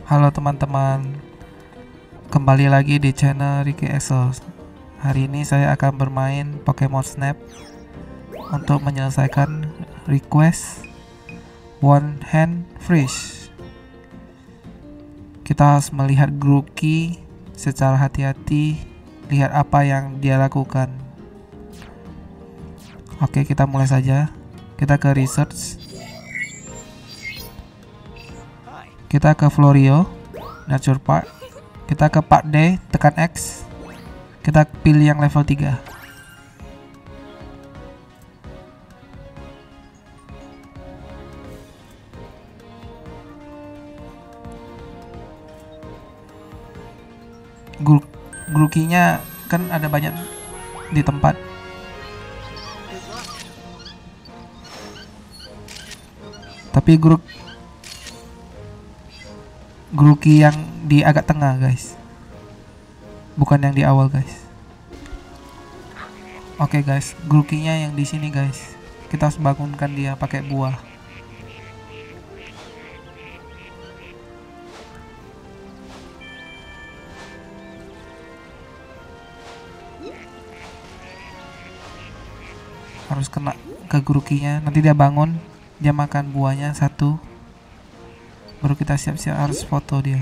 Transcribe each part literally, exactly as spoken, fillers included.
Halo teman-teman, kembali lagi di channel Ricky Exos. Hari ini saya akan bermain Pokemon Snap untuk menyelesaikan request One Hand Freeze. Kita harus melihat Grookey secara hati-hati, lihat apa yang dia lakukan. Oke, kita mulai saja. Kita ke research. Kita ke Florio, Nature Park. Kita ke Part D, tekan X. Kita pilih yang level tiga. Grookey-nya kan ada banyak di tempat. Tapi Grook Grookey yang di agak tengah, guys, bukan yang di awal, guys. Oke, guys, Grookey-nya yang di sini, guys. Kita harus bangunkan dia pakai buah. Harus kena ke Grookey-nya, nanti dia bangun, dia makan buahnya satu, baru kita siap-siap harus foto dia.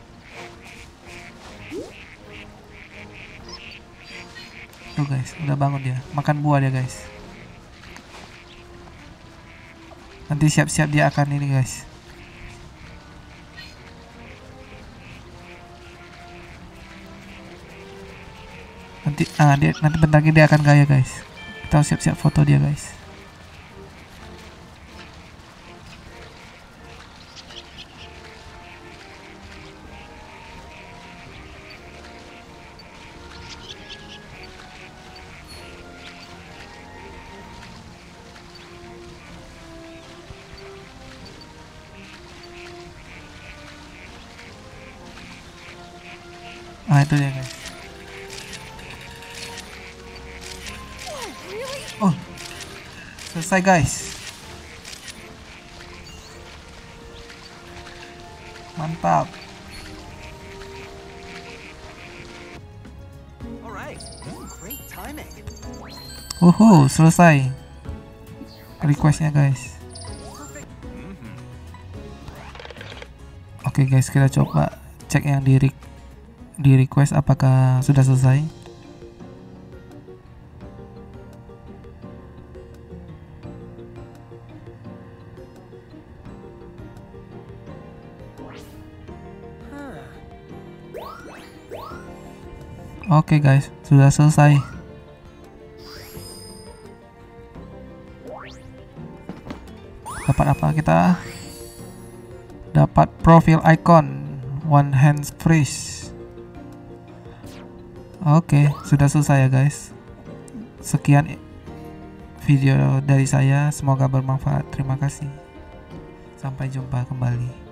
Tuh guys, udah bangun dia, makan buah dia, guys. Nanti siap-siap dia akan ini, guys. Nanti ah dia nanti bentar lagi dia akan kaya, guys. Kita siap-siap foto dia, guys. Ah, itu dia, guys. Oh, selesai, guys. Mantap. Uhu, selesai requestnya, guys. Oke, guys, kita coba cek yang di di request apakah sudah selesai. Oke, guys, sudah selesai. Dapat apa kita? Dapat profile icon One Hand Freeze. Oke, sudah selesai ya, guys. Sekian video dari saya, semoga bermanfaat. Terima kasih. Sampai jumpa kembali.